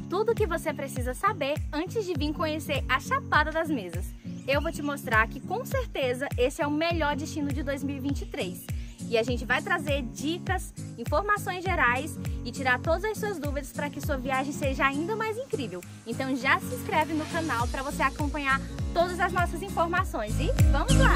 tudo o que você precisa saber antes de vir conhecer a Chapada das Mesas. Eu vou te mostrar que com certeza esse é o melhor destino de 2023. E a gente vai trazer dicas, informações gerais e tirar todas as suas dúvidas para que sua viagem seja ainda mais incrível. Então já se inscreve no canal para você acompanhar todas as nossas informações. E vamos lá!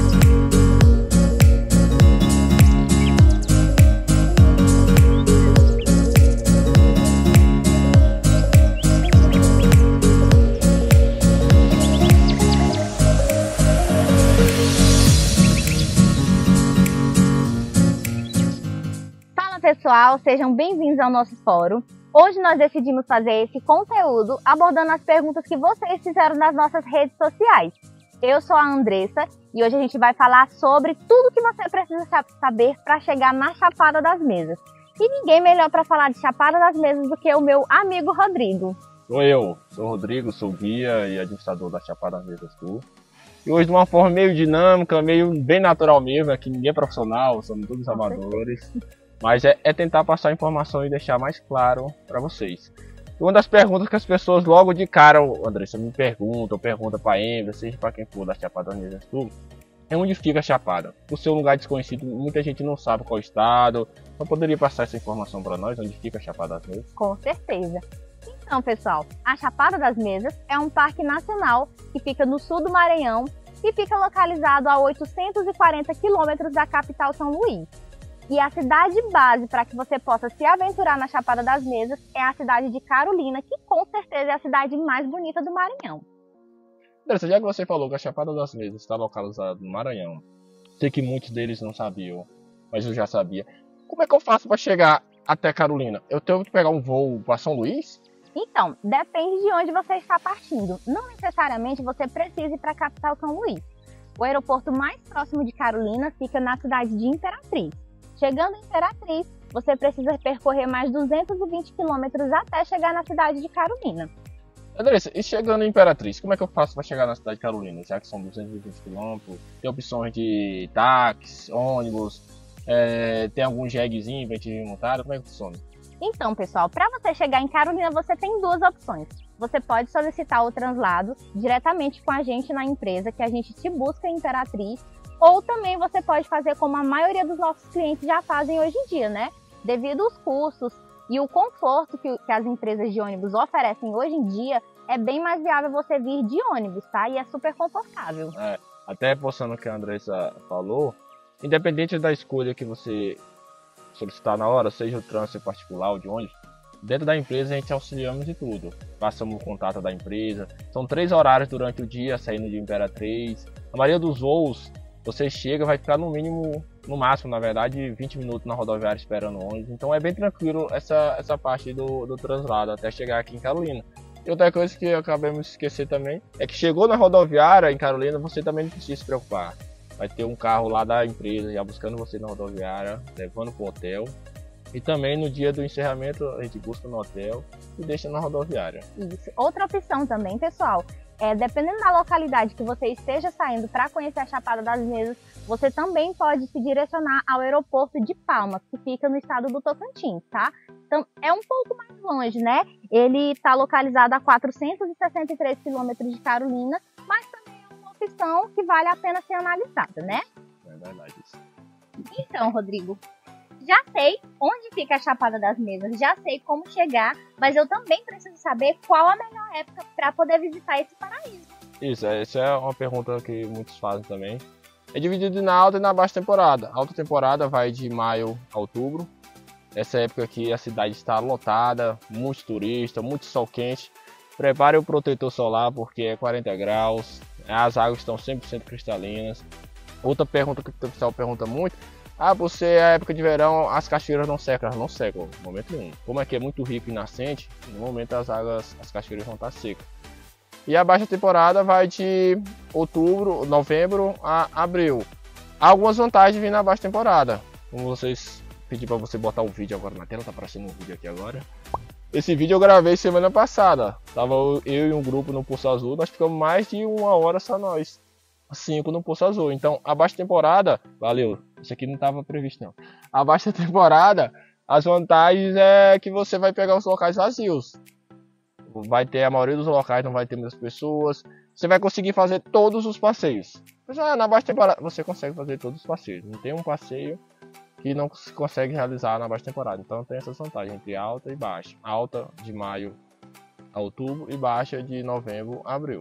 Pessoal, sejam bem-vindos ao nosso fórum. Hoje nós decidimos fazer esse conteúdo abordando as perguntas que vocês fizeram nas nossas redes sociais. Eu sou a Andressa e hoje a gente vai falar sobre tudo que você precisa saber para chegar na Chapada das Mesas. E ninguém melhor para falar de Chapada das Mesas do que o meu amigo Rodrigo. Sou o Rodrigo, sou guia e administrador da Chapada das Mesas Tour. E hoje de uma forma meio dinâmica, meio bem natural mesmo, aqui ninguém é profissional, somos todos amadores. Mas é tentar passar a informação e deixar mais claro para vocês. Uma das perguntas que as pessoas logo de cara, Andressa, me perguntam, pergunta para a Ember, seja para quem for da Chapada das Mesas Tour, é onde fica a Chapada. Por ser um lugar desconhecido, muita gente não sabe qual estado. Não poderia passar essa informação para nós, onde fica a Chapada das Mesas? Com certeza. Então, pessoal, a Chapada das Mesas é um parque nacional que fica no sul do Maranhão e fica localizado a 840 quilômetros da capital São Luís. E a cidade base para que você possa se aventurar na Chapada das Mesas é a cidade de Carolina, que com certeza é a cidade mais bonita do Maranhão. Andressa, já que você falou que a Chapada das Mesas está localizada no Maranhão, sei que muitos deles não sabiam, mas eu já sabia. Como é que eu faço para chegar até Carolina? Eu tenho que pegar um voo para São Luís? Então, depende de onde você está partindo. Não necessariamente você precisa ir para a capital São Luís. O aeroporto mais próximo de Carolina fica na cidade de Imperatriz. Chegando em Imperatriz, você precisa percorrer mais 220 quilômetros até chegar na cidade de Carolina. Andressa, e chegando em Imperatriz, como é que eu faço para chegar na cidade de Carolina? Já que são 220 quilômetros, tem opções de táxi, ônibus, tem algum jeguezinho para gente montar, como é que funciona? Então, pessoal, para você chegar em Carolina, você tem duas opções. Você pode solicitar o translado diretamente com a gente na empresa, que a gente te busca em Imperatriz, ou também você pode fazer como a maioria dos nossos clientes já fazem hoje em dia, né? Devido aos custos e o conforto que as empresas de ônibus oferecem hoje em dia, é bem mais viável você vir de ônibus, tá? E é super confortável. Até postando o que a Andressa falou, independente da escolha que você solicitar na hora, seja o trânsito particular ou de ônibus, dentro da empresa a gente auxiliamos de tudo. Passamos o contato da empresa, são 3 horários durante o dia, saindo de Imperatriz. A maioria dos voos, você chega, vai ficar no mínimo, no máximo, na verdade, 20 minutos na rodoviária esperando o ônibus. Então é bem tranquilo essa parte do translado até chegar aqui em Carolina. E outra coisa que eu acabei de esquecer também, é que chegou na rodoviária em Carolina, você também não precisa se preocupar. Vai ter um carro lá da empresa já buscando você na rodoviária, levando para o hotel. E também no dia do encerramento a gente busca no hotel e deixa na rodoviária. Isso. Outra opção também, pessoal, dependendo da localidade que você esteja saindo para conhecer a Chapada das Mesas, você também pode se direcionar ao aeroporto de Palmas, que fica no estado do Tocantins, tá? Então é um pouco mais longe, né? Ele está localizado a 463 quilômetros de Carolina, mas também é uma opção que vale a pena ser analisada, né? É verdade isso. Então, Rodrigo, já sei onde fica a Chapada das Mesas, já sei como chegar, mas eu também preciso saber qual a melhor época para poder visitar esse paraíso. Isso, essa é uma pergunta que muitos fazem também. É dividido na alta e na baixa temporada. A alta temporada vai de maio a outubro. Essa época aqui a cidade está lotada, muito turista, muito sol quente. Prepare o protetor solar porque é 40 graus, as águas estão 100% cristalinas. Outra pergunta que o pessoal pergunta muito: você é a época de verão, as cachoeiras não secam? Elas não secam, no momento nenhum. Como aqui é muito rico e nascente, no momento as cachoeiras vão estar secas. E a baixa temporada vai de novembro a abril. Há algumas vantagens de vir na baixa temporada. Como vocês pedi para você botar um vídeo agora na tela, tá aparecendo um vídeo aqui agora. Esse vídeo eu gravei semana passada. Tava eu e um grupo no Poço Azul, nós ficamos mais de 1 hora só nós. 5 no Poço Azul. Então a baixa temporada, valeu, isso aqui não estava previsto não. A baixa temporada, as vantagens é que você vai pegar os locais vazios. vai ter a maioria dos locais, não vai ter muitas pessoas. Você vai conseguir fazer todos os passeios. Já na baixa temporada você consegue fazer todos os passeios. Não tem um passeio que não se consegue realizar na baixa temporada. Então tem essa vantagem entre alta e baixa. Alta de maio a outubro e baixa de novembro a abril.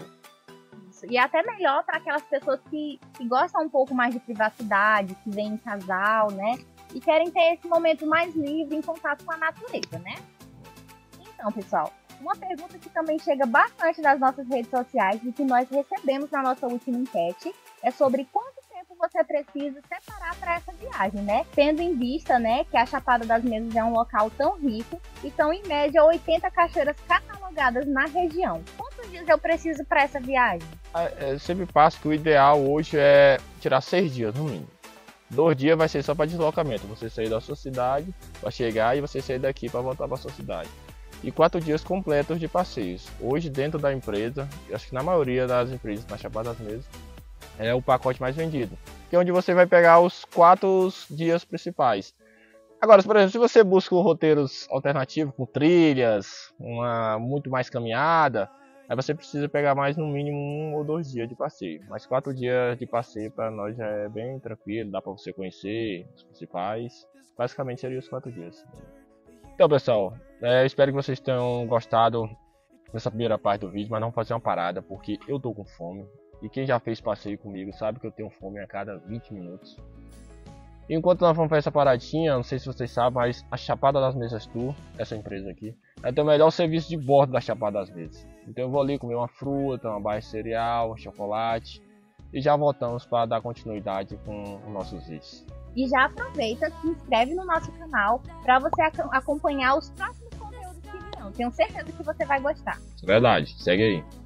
E é até melhor para aquelas pessoas que gostam um pouco mais de privacidade, que vêm em casal, né? E querem ter esse momento mais livre em contato com a natureza, né? Então, pessoal, uma pergunta que também chega bastante nas nossas redes sociais e que nós recebemos na nossa última enquete é sobre quanto tempo você precisa separar para essa viagem, né? Tendo em vista, né, que a Chapada das Mesas é um local tão rico e são em média 80 cachoeiras catalogadas na região. Quantos dias eu preciso para essa viagem? Eu sempre passo que o ideal hoje é tirar 6 dias no mínimo. 2 dias vai ser só para deslocamento, você sair da sua cidade para chegar e você sair daqui para voltar para sua cidade. E 4 dias completos de passeios. Hoje dentro da empresa, acho que na maioria das empresas na Chapada das Mesas, é o pacote mais vendido, que é onde você vai pegar os 4 dias principais. Agora, por exemplo, se você busca roteiros alternativos com trilhas, muito mais caminhada, aí você precisa pegar mais no mínimo 1 ou 2 dias de passeio. Mas 4 dias de passeio para nós já é bem tranquilo, dá para você conhecer os principais. Basicamente seria os 4 dias. Então, pessoal, espero que vocês tenham gostado dessa primeira parte do vídeo, mas não fazer uma parada porque eu tô com fome. E quem já fez passeio comigo sabe que eu tenho fome a cada 20 minutos. E enquanto nós vamos fazer essa paradinha, não sei se vocês sabem, mas a Chapada das Mesas Tour, essa empresa aqui, ela tem o melhor serviço de bordo da Chapada das Mesas. Então eu vou ali comer uma fruta, uma barra de cereal, chocolate e já voltamos para dar continuidade com os nossos vídeos. E já aproveita, se inscreve no nosso canal para você acompanhar os próximos conteúdos que virão. Tenho certeza que você vai gostar. Verdade, segue aí.